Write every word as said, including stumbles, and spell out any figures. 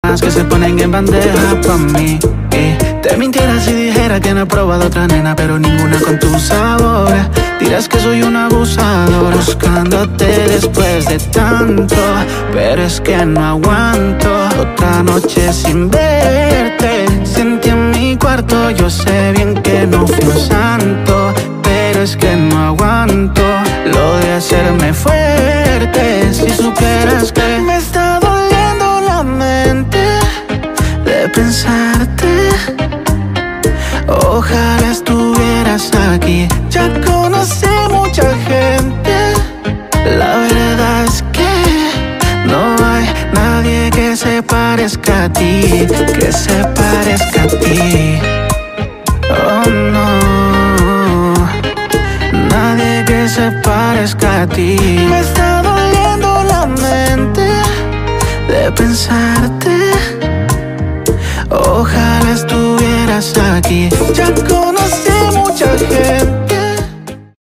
que se ponen en bandeja pa' mí. Y te mintiera si dijera que no he probado otra nena, pero ninguna con tu sabor. Dirás que soy un abusador, buscándote después de tanto, pero es que no aguanto otra noche sin verte. Sentí en mi cuarto, yo sé bien que no fui un santo, pero es que no aguanto lo de hacerme fuerte. Si supieras que me está doliendo la mente de pensarte, ojalá estuvieras aquí. Ya conocí mucha gente, la verdad es que no hay nadie que se parezca a ti, que se parezca a ti. Oh no, nadie que se parezca a ti. Me está doliendo la mente de pensarte,